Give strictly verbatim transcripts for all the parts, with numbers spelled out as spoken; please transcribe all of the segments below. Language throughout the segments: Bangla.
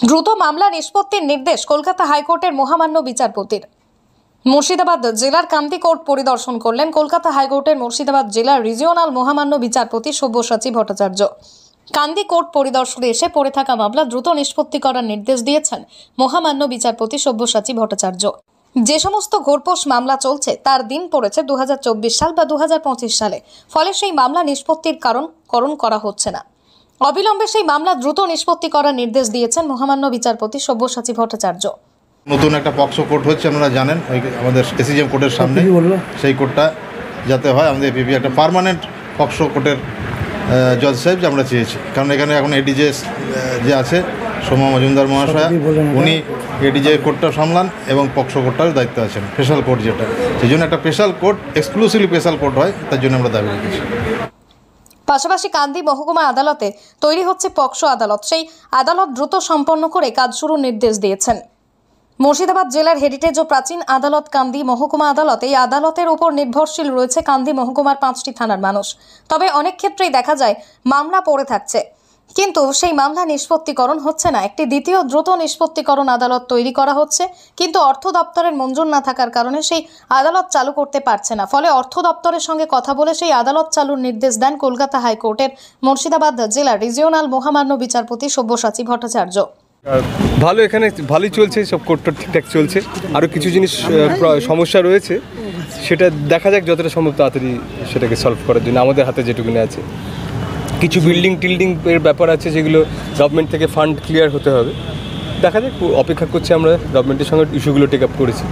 দ্রুত মামলা নিষ্পত্তির নির্দেশ কলকাতা হাইকোর্টের মহামান্য বিচারপতির। মুর্শিদাবাদ জেলার কান্দি কোর্ট পরিদর্শন করলেন কলকাতা হাইকোর্টের মুর্শিদাবাদ জেলার রিজিওনাল মহামান্য বিচারপতি সব্যসাচী ভট্টাচার্য। কান্দি কোর্ট পরিদর্শনে এসে পড়ে থাকা মামলা দ্রুত নিষ্পত্তি করার নির্দেশ দিয়েছেন মহামান্য বিচারপতি সব্যসাচী ভট্টাচার্য। যে সমস্ত ঘোরপোষ মামলা চলছে তার দিন পড়েছে দু হাজার চব্বিশ সাল বা দু হাজার পঁচিশ সালে, ফলে সেই মামলা নিষ্পত্তির কারণ করণ করা হচ্ছে না। অবিলম্বে সেই মামলা দ্রুত নিষ্পত্তি করার নির্দেশ দিয়েছেন মহামান্য বিচারপতি সব্যসাচী ভট্টাচার্য। নতুন একটা পক্সো কোর্ট হচ্ছে, আপনারা জানেন, আমাদের এসিজিএম কোর্টের সামনে। সেই কোর্টটা যাতে হয়, আমাদের এপিপি একটা পার্মানেন্ট পক্সো কোর্টের জজ সাহেব যে আমরা চেয়েছি, কারণ এখানে এখন এডিজে যে আছে সোমা মজুমদার মহাশয়, উনি এডিজে কোর্টটা সামলান এবং পক্সো কোর্টটার দায়িত্ব আছেন, স্পেশাল কোর্ট যেটা, সেই জন্য একটা special court exclusively special court হয়, তার জন্য আমরা দাবি রেখেছি। পাশাপাশি কান্দি মহকুমা আদালতে তৈরি হচ্ছে পক্সো আদালত, সেই আদালত দ্রুত সম্পন্ন করে কাজ শুরুর নির্দেশ দিয়েছেন। মুর্শিদাবাদ জেলার হেরিটেজ ও প্রাচীন আদালত কান্দি মহকুমা আদালত, এই আদালতের উপর নির্ভরশীল রয়েছে কান্দি মহকুমার পাঁচটি থানার মানুষ। তবে অনেক ক্ষেত্রেই দেখা যায় মামলা পড়ে থাকছে, কিন্তু সেই মামলা নিষ্পত্তিকরণ হচ্ছে না। একটি দ্বিতীয় দ্রুত নিষ্পত্তিকরণ আদালত তৈরি করা হচ্ছে, কিন্তু অর্থ দপ্তরের মঞ্জুর না থাকার কারণে সেই আদালত চালু করতে পারছে না। ফলে অর্থ দপ্তরের সঙ্গে কথা বলে সেই আদালত চালুর নির্দেশ দেন কলকাতা হাইকোর্টের মুর্শিদাবাদ জেলার রিজিওনাল মহামান্য বিচারপতি সব্যসাচী ভট্টাচার্য। ভালো, এখানে ভালোই চলছে, সব কোর্টটা ঠিকঠাক চলছে। আরও কিছু জিনিস সমস্যা রয়েছে, সেটা দেখা যাক যতটা সম্ভব তাড়াতাড়ি সেটাকে সলভ করার জন্য আমাদের হাতে যেটুকুনি আছে। কিছু বিল্ডিং টিল্ডিং এর ব্যাপার আছে যেগুলো গভর্নমেন্ট থেকে ফান্ড ক্লিয়ার হতে হবে, দেখা যাক, অপেক্ষা করছি আমরা। গভর্নমেন্টের সঙ্গে ইস্যুগুলো টেক আপ করেছি।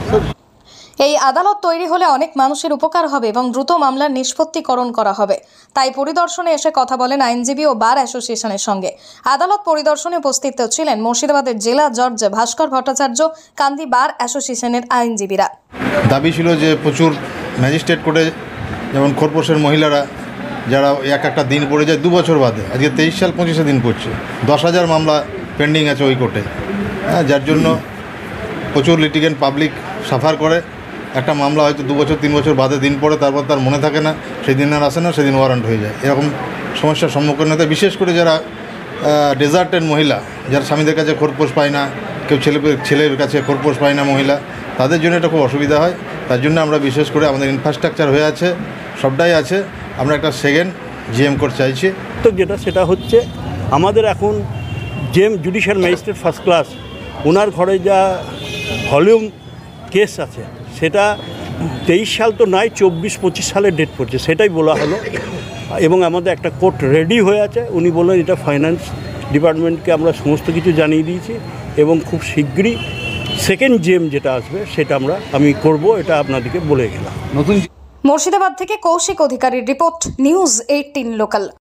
এই আদালত তৈরি হলে অনেক মানুষের উপকার হবে এবং দ্রুত মামলার নিষ্পত্তিকরণ করা হবে। তাই পরিদর্শনে এসে কথা বলেন আইনজীবী ও বার অ্যাসোসিয়েশনের সঙ্গে। আদালত পরিদর্শনে উপস্থিত ছিলেন মুর্শিদাবাদের জেলা জজ ভাস্কর ভট্টাচার্য, কান্দি বার অ্যাসোসিয়েশনের আইনজীবীরা। দাবি ছিল যে প্রচুর ম্যাজিস্ট্রেট কোর্টে যেমন খোরপোশের মহিলারা যারা এক একটা দিন পড়ে যায় দু বছর বাদে, আজকে তেইশ সাল পঁচিশে দিন পড়ছে, দশ হাজার মামলা পেন্ডিং আছে ওই কোর্টে, হ্যাঁ, যার জন্য প্রচুর লিটিগেন্ট পাবলিক সাফার করে। একটা মামলা হয়তো দু বছর তিন বছর বাদে দিন পড়ে, তারপর তার মনে থাকে না, সেই দিন আর আসে না, সেদিন ওয়ারেন্ট হয়ে যায়। এরকম সমস্যার সম্মুখীন হতে, বিশেষ করে যারা ডেজার্টেড মহিলা, যারা স্বামীদের কাছে খোরপোশ পায় না, কেউ ছেলে ছেলের কাছে খোরপোশ পায় না মহিলা, তাদের জন্য এটা খুব অসুবিধা হয়। তার জন্য আমরা বিশেষ করে আমাদের ইনফ্রাস্ট্রাকচার হয়ে আছে, সবটাই আছে, আমরা একটা সেকেন্ড জিএম কোর্ট চাইছি। তো যেটা সেটা হচ্ছে আমাদের এখন জেম জুডিশিয়াল ম্যাজিস্ট্রেট ফার্স্ট ক্লাস, ওনার ঘরে যা ভলিউম কেস আছে সেটা তেইশ সাল তো নয়, চব্বিশ পঁচিশ সালের ডেট পড়ছে, সেটাই বলা হলো। এবং আমাদের একটা কোর্ট রেডি হয়ে আছে। উনি বললেন এটা ফাইন্যান্স ডিপার্টমেন্টকে আমরা সমস্ত কিছু জানিয়ে দিয়েছি এবং খুব শীঘ্রই সেকেন্ড জেম যেটা আসবে সেটা আমরা আমি করব, এটা আপনাদেরকে বলে গেলাম। নতুন মুর্শিদাবাদ থেকে কৌশিক অধিকারীর রিপোর্ট, নিউজ এইটিন লোকাল।